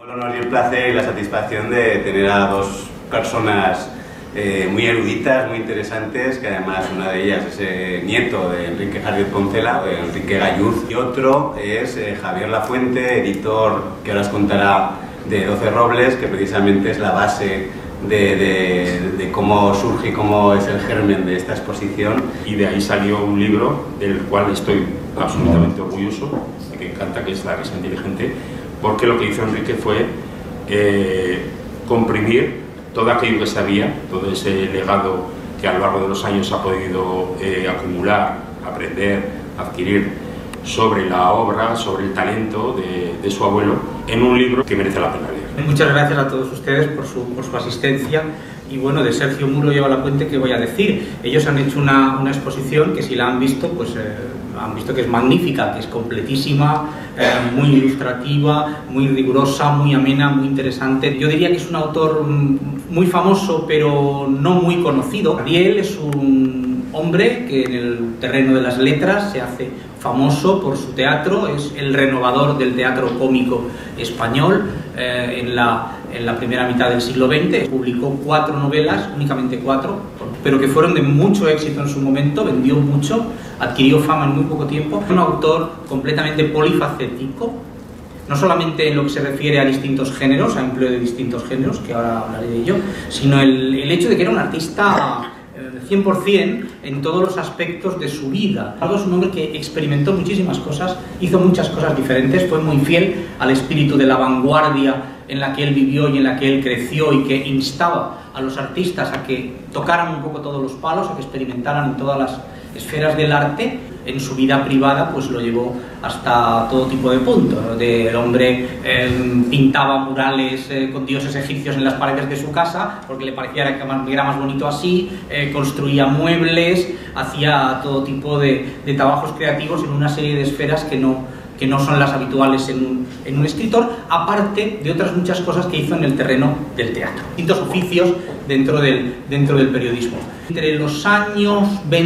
El honor y el placer y la satisfacción de tener a dos personas muy eruditas, muy interesantes, que además una de ellas es nieto de Enrique Jardiel Poncela, de Enrique Galluz, y otro es Javier Lafuente, editor que ahora os contará de 12 Robles, que precisamente es la base de cómo surge y cómo es el germen de esta exposición. Y de ahí salió un libro del cual estoy absolutamente orgulloso, y que encanta, que es La risa inteligente, porque lo que hizo Enrique fue comprimir todo aquello que sabía, todo ese legado que a lo largo de los años ha podido acumular, aprender, adquirir sobre la obra, sobre el talento de su abuelo, en un libro que merece la pena leer. Muchas gracias a todos ustedes por su asistencia. Y bueno, de Sergio Muro y Eva Lafuente, ¿qué voy a decir? Ellos han hecho una exposición que, si la han visto, pues han visto que es magnífica, que es completísima, muy ilustrativa, muy rigurosa, muy amena, muy interesante. Yo diría que es un autor muy famoso, pero no muy conocido. Jardiel es un hombre que en el terreno de las letras se hace famoso por su teatro, es el renovador del teatro cómico español. En la primera mitad del siglo XX publicó 4 novelas, únicamente 4, pero que fueron de mucho éxito en su momento, vendió mucho, adquirió fama en muy poco tiempo. Un autor completamente polifacético, no solamente en lo que se refiere a distintos géneros, a empleo de distintos géneros, que ahora hablaré de ello, sino el hecho de que era un artista 100% en todos los aspectos de su vida. Es un hombre que experimentó muchísimas cosas, hizo muchas cosas diferentes, fue muy fiel al espíritu de la vanguardia en la que él vivió y en la que él creció, y que instaba a los artistas a que tocaran un poco todos los palos, a que experimentaran en todas las esferas del arte. En su vida privada pues lo llevó hasta todo tipo de puntos. El hombre pintaba murales con dioses egipcios en las paredes de su casa porque le parecía que era más bonito así, construía muebles, hacía todo tipo de trabajos creativos en una serie de esferas que no son las habituales en un escritor, aparte de otras muchas cosas que hizo en el terreno del teatro. Distintos oficios dentro del periodismo. Entre los años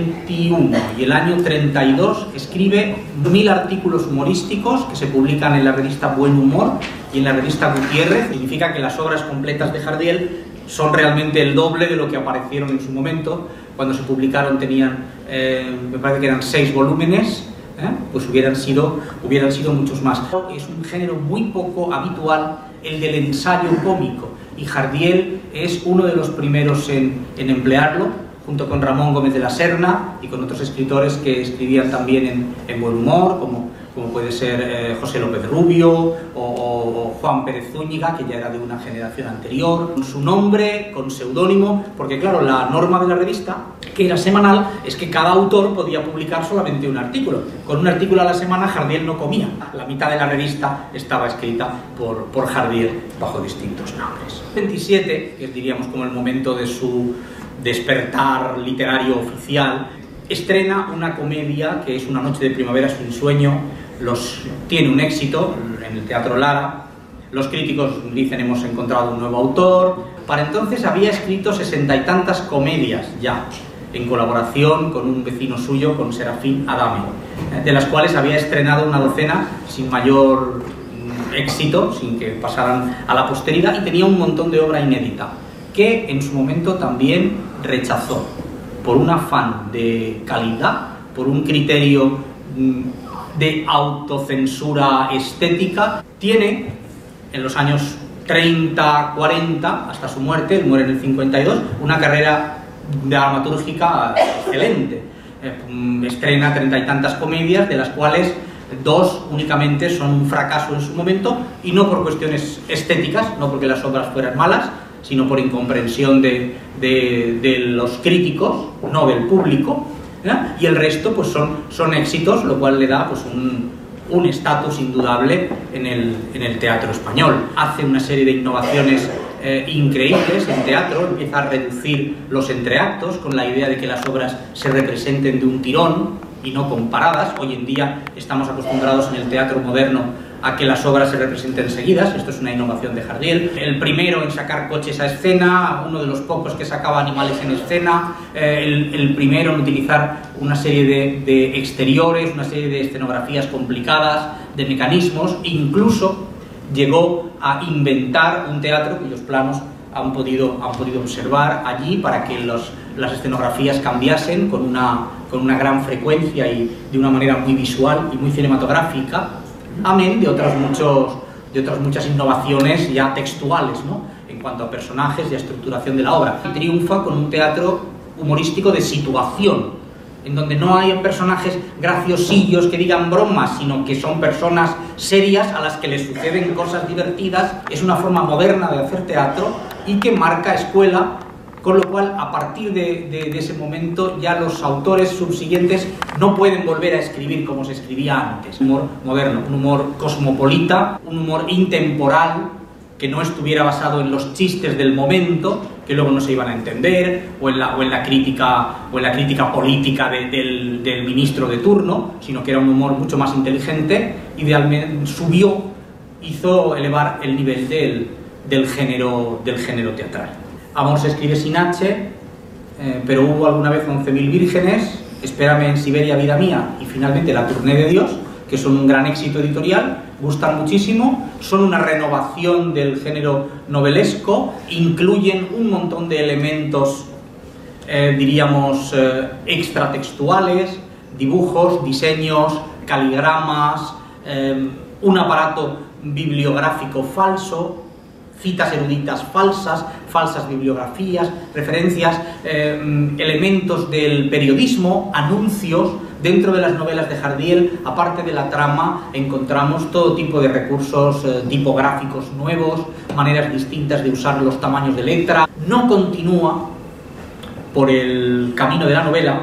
21 y el año 32 escribe 1000 artículos humorísticos que se publican en la revista Buen Humor y en la revista Gutiérrez. Significa que las obras completas de Jardiel son realmente el doble de lo que aparecieron en su momento. Cuando se publicaron tenían, me parece que eran 6 volúmenes, pues hubieran sido muchos más. Es un género muy poco habitual, el del ensayo cómico, y Jardiel es uno de los primeros en emplearlo, junto con Ramón Gómez de la Serna y con otros escritores que escribían también en Buen Humor, como puede ser José López Rubio o Juan Pérez Zúñiga, que ya era de una generación anterior, con su nombre, con seudónimo, porque claro, la norma de la revista, que era semanal, es que cada autor podía publicar solamente un artículo. Con un artículo a la semana Jardiel no comía. La mitad de la revista estaba escrita por Jardiel bajo distintos nombres. 27, que es, diríamos, como el momento de su despertar literario oficial, estrena una comedia que es Una noche de primavera sin sueño. Tiene un éxito en el Teatro Lara. Los críticos dicen: hemos encontrado un nuevo autor. Para entonces había escrito 60 y tantas comedias ya, en colaboración con un vecino suyo, con Serafín Adame, de las cuales había estrenado una docena sin mayor éxito, sin que pasaran a la posteridad, y tenía un montón de obra inédita que en su momento también rechazó por un afán de calidad, por un criterio de autocensura estética. Tiene, en los años 30, 40, hasta su muerte, él muere en el 52, una carrera dramatúrgica excelente. Estrena 30 y tantas comedias, de las cuales 2 únicamente son un fracaso en su momento, y no por cuestiones estéticas, no porque las obras fueran malas, sino por incomprensión de los críticos, no del público, y el resto pues son éxitos, lo cual le da pues un estatus indudable en el teatro español. Hace una serie de innovaciones increíbles en teatro, empieza a reducir los entreactos con la idea de que las obras se representen de un tirón y no comparadas. Hoy en día estamos acostumbrados en el teatro moderno a que las obras se representen seguidas. Esto es una innovación de Jardiel. El primero en sacar coches a escena, uno de los pocos que sacaba animales en escena, el primero en utilizar una serie de exteriores, una serie de escenografías complicadas, de mecanismos. Incluso llegó a inventar un teatro cuyos planos han podido observar allí para que las escenografías cambiasen con una gran frecuencia y de una manera muy visual y muy cinematográfica, amén de otras muchas innovaciones ya textuales, ¿no?, en cuanto a personajes y a estructuración de la obra. Y triunfa con un teatro humorístico de situación, en donde no hay personajes graciosillos que digan bromas, sino que son personas serias a las que les suceden cosas divertidas. Es una forma moderna de hacer teatro y que marca escuela, con lo cual a partir de ese momento ya los autores subsiguientes no pueden volver a escribir como se escribía antes. Un humor moderno, un humor cosmopolita, un humor intemporal, que no estuviera basado en los chistes del momento, que luego no se iban a entender, o en la crítica política del ministro de turno, sino que era un humor mucho más inteligente. Idealmente hizo elevar el nivel del género teatral. Amor se escribe sin H, pero hubo alguna vez 11.000 vírgenes, Espérame en Siberia, vida mía, y finalmente La Tournée de Dios, que son un gran éxito editorial, gustan muchísimo, son una renovación del género novelesco, incluyen un montón de elementos, diríamos, extratextuales, dibujos, diseños, caligramas, un aparato bibliográfico falso, citas eruditas falsas, falsas bibliografías, referencias, elementos del periodismo, anuncios. Dentro de las novelas de Jardiel, aparte de la trama, encontramos todo tipo de recursos tipográficos nuevos, maneras distintas de usar los tamaños de letra. No continúa por el camino de la novela,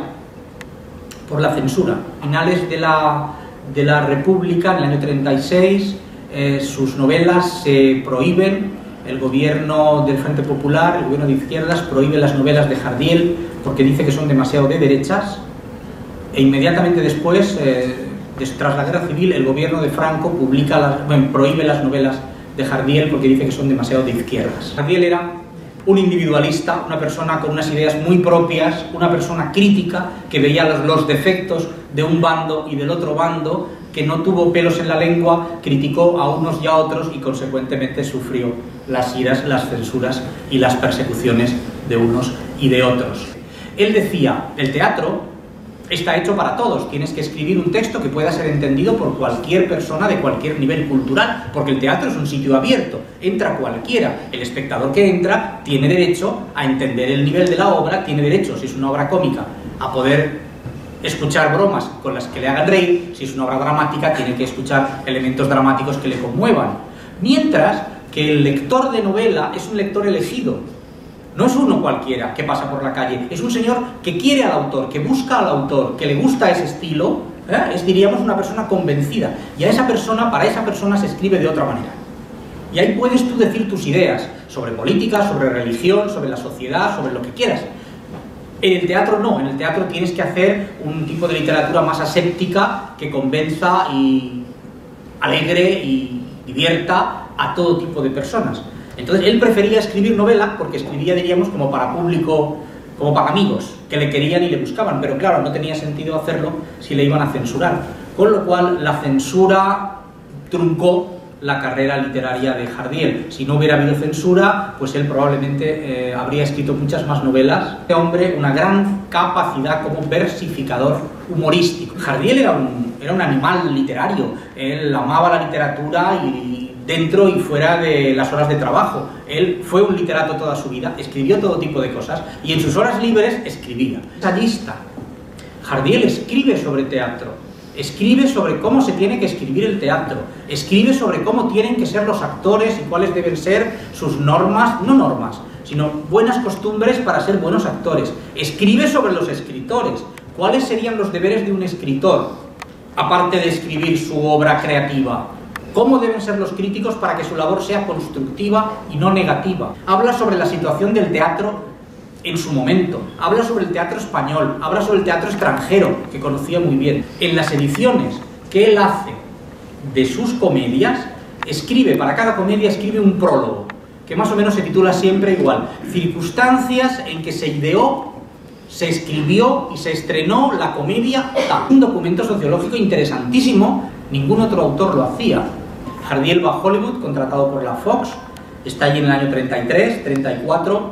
por la censura. A finales de la República, en el año 36, sus novelas se prohíben. El gobierno del Frente Popular, el gobierno de izquierdas, prohíbe las novelas de Jardiel porque dice que son demasiado de derechas. E inmediatamente después, tras la Guerra Civil, el gobierno de Franco prohíbe las novelas de Jardiel porque dice que son demasiado de izquierdas. Jardiel era un individualista, una persona con unas ideas muy propias, una persona crítica que veía los defectos de un bando y del otro bando, que no tuvo pelos en la lengua, criticó a unos y a otros y consecuentemente sufrió las iras, las censuras y las persecuciones de unos y de otros. Él decía, el teatro está hecho para todos, tienes que escribir un texto que pueda ser entendido por cualquier persona de cualquier nivel cultural, porque el teatro es un sitio abierto, entra cualquiera, el espectador que entra tiene derecho a entender el nivel de la obra, tiene derecho, si es una obra cómica, a poder escuchar bromas con las que le hagan reír, si es una obra dramática tiene que escuchar elementos dramáticos que le conmuevan, mientras que el lector de novela es un lector elegido. No es uno cualquiera que pasa por la calle, es un señor que quiere al autor, que busca al autor, que le gusta ese estilo, es, diríamos, una persona convencida. Y a esa persona, para esa persona se escribe de otra manera. Y ahí puedes tú decir tus ideas sobre política, sobre religión, sobre la sociedad, sobre lo que quieras. En el teatro no, en el teatro tienes que hacer un tipo de literatura más aséptica que convenza y alegre y divierta a todo tipo de personas. Entonces él prefería escribir novela porque escribía, diríamos, como para público, como para amigos que le querían y le buscaban, pero claro, no tenía sentido hacerlo si le iban a censurar, con lo cual la censura truncó la carrera literaria de Jardiel. Si no hubiera habido censura, pues él probablemente habría escrito muchas más novelas. Este hombre, una gran capacidad como versificador humorístico. Jardiel era un animal literario, él amaba la literatura y dentro y fuera de las horas de trabajo. Él fue un literato toda su vida, escribió todo tipo de cosas y en sus horas libres escribía. Ensayista. Jardiel escribe sobre teatro, escribe sobre cómo se tiene que escribir el teatro, escribe sobre cómo tienen que ser los actores y cuáles deben ser sus normas, no normas, sino buenas costumbres para ser buenos actores. Escribe sobre los escritores, cuáles serían los deberes de un escritor, aparte de escribir su obra creativa. Cómo deben ser los críticos para que su labor sea constructiva y no negativa. Habla sobre la situación del teatro en su momento, habla sobre el teatro español, habla sobre el teatro extranjero, que conocía muy bien. En las ediciones que él hace de sus comedias, para cada comedia escribe un prólogo, que más o menos se titula siempre igual: circunstancias en que se ideó, se escribió y se estrenó la comedia tal. Un documento sociológico interesantísimo, ningún otro autor lo hacía. Jardiel va a Hollywood, contratado por la Fox, está allí en el año 33, 34,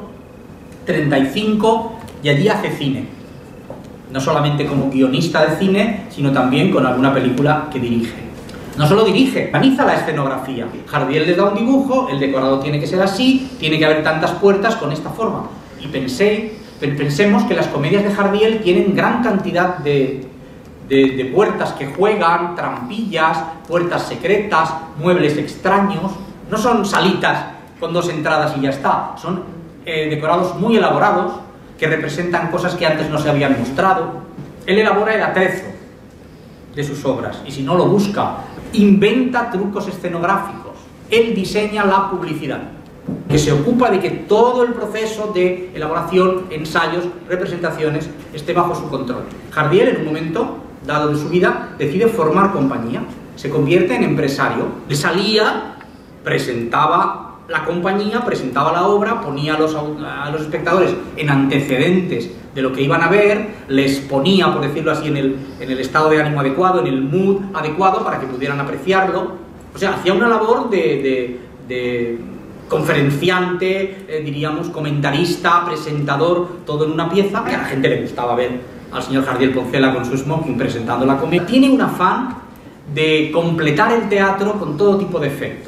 35 y allí hace cine. No solamente como guionista de cine, sino también con alguna película que dirige. No solo dirige, organiza la escenografía. Jardiel le da un dibujo, el decorado tiene que ser así, tiene que haber tantas puertas con esta forma. Y pensemos que las comedias de Jardiel tienen gran cantidad de puertas que juegan, trampillas, puertas secretas, muebles extraños. No son salitas con dos entradas y ya está. Son decorados muy elaborados que representan cosas que antes no se habían mostrado. Él elabora el atrezo de sus obras y si no lo busca, inventa trucos escenográficos. Él diseña la publicidad, que se ocupa de que todo el proceso de elaboración, ensayos, representaciones esté bajo su control. Jardiel, en un momento dado de su vida, decide formar compañía, se convierte en empresario. Le salía, presentaba la compañía, presentaba la obra, ponía a los espectadores en antecedentes de lo que iban a ver, les ponía, por decirlo así, en el estado de ánimo adecuado, en el mood adecuado para que pudieran apreciarlo. O sea, hacía una labor de conferenciante, diríamos, comentarista, presentador, todo en una pieza, que a la gente le gustaba ver al señor Jardiel Poncela con su smoking presentando la comedia. Tiene un afán de completar el teatro con todo tipo de efectos.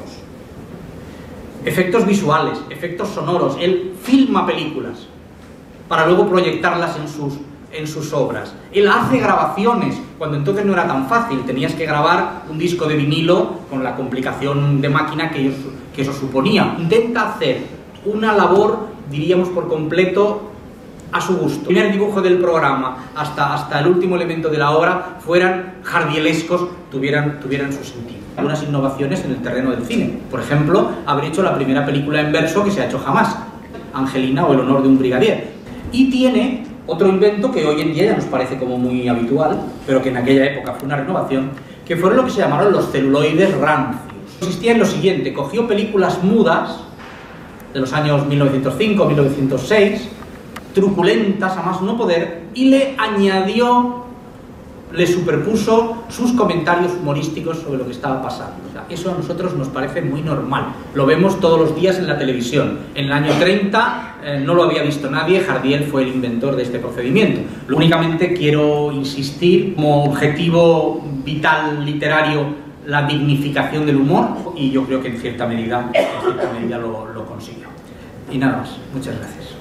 Efectos visuales, efectos sonoros. Él filma películas para luego proyectarlas en sus obras. Él hace grabaciones, cuando entonces no era tan fácil, tenías que grabar un disco de vinilo con la complicación de máquina que eso suponía. Intenta hacer una labor, diríamos, por completo a su gusto. El primer dibujo del programa hasta el último elemento de la obra fueran jardielescos, tuvieran su sentido. Algunas innovaciones en el terreno del cine. Por ejemplo, haber hecho la primera película en verso que se ha hecho jamás, Angelina o El honor de un brigadier. Y tiene otro invento que hoy en día ya nos parece como muy habitual, pero que en aquella época fue una renovación, que fueron lo que se llamaron los celuloides rancios. Consistía en lo siguiente: cogió películas mudas de los años 1905-1906, truculentas a más no poder, y le superpuso sus comentarios humorísticos sobre lo que estaba pasando. O sea, eso a nosotros nos parece muy normal. Lo vemos todos los días en la televisión. En el año 30 no lo había visto nadie, Jardiel fue el inventor de este procedimiento. Únicamente quiero insistir como objetivo vital literario la dignificación del humor, y yo creo que en cierta medida lo consiguió. Y nada más. Muchas gracias.